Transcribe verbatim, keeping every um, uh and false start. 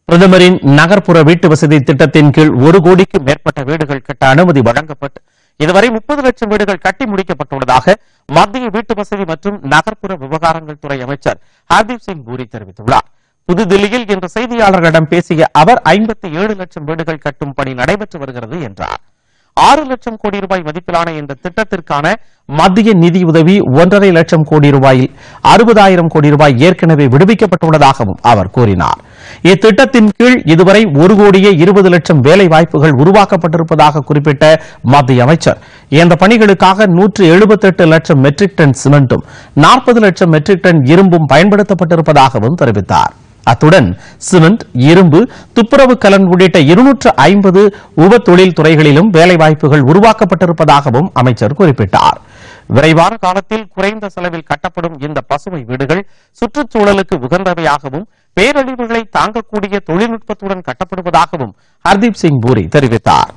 பிரதமரின் நகர்ப்புற வீட்டு வசதி திட்டத்தின் கீழ் ஒரு கோடிக்கும் மேற்பட்ட வீடுகள் கட்ட அனுமதி வழங்கப்பட்டு இதுவரை முப்பது லட்சம் வீடுகள் கட்டி முடிக்கப்பட்டுள்ளதாக மத்திய வீட்டு வசதி மற்றும் நகர்ப்புற விவகாரங்கள் துறை அமைச்சர் ஹர்தீப் சிங் பூரி தெரிவித்துள்ளார். புதுதில்லியில் இன்று செய்தியாளர்களிடம் பேசிய அவர் ஐம்பத்தி ஏழு லட்சம் வீடுகள் கட்டும் பணி நடைபெற்று வருகிறது என்றார். ஆறு லட்சம் கோடி ரூபாய் மதிப்பிலான இந்த திட்டத்திற்கான மத்திய நிதியுதவி ஒன்றரை லட்சம் கோடி ரூபாயில் அறுபதாயிரம் கோடி ரூபாய் ஏற்கனவே விடுவிக்கப்பட்டுள்ளதாகவும் அவர் கூறினார். இத்திட்டத்தின் கீழ் இதுவரை ஒரு கோடியே இருபது லட்சம் வேலை வாய்ப்புகள் உருவாக்கப்பட்டிருப்பதாக குறிப்பிட்ட மத்திய அமைச்சர் இந்த பணிகளுக்காக நூற்று எழுபத்தி எட்டு லட்சம் மெட்ரிக் டன் சிமெண்ட்டும் நாற்பது லட்சம் மெட்ரிக் டன் இரும்பும் பயன்படுத்தப்பட்டிருப்பதாகவும் தெரிவித்தார். அத்துடன் சிமெண்ட், இரும்பு, துப்புரவு கலன் உள்ளிட்ட இருநூற்று ஐம்பது உப தொழில் துறைகளிலும் வேலைவாய்ப்புகள் உருவாக்கப்பட்டிருப்பதாகவும் அமைச்சர் குறிப்பிட்டார். விரைவான காலத்தில் குறைந்த செலவில் கட்டப்படும் இந்த பசுமை வீடுகள் சுற்றுச்சூழலுக்கு உகந்தவையாகவும் பேரழிவுகளை தாங்கக்கூடிய தொழில்நுட்பத்துடன் கட்டப்படுவதாகவும் ஹர்தீப் சிங் பூரி தெரிவித்தார்.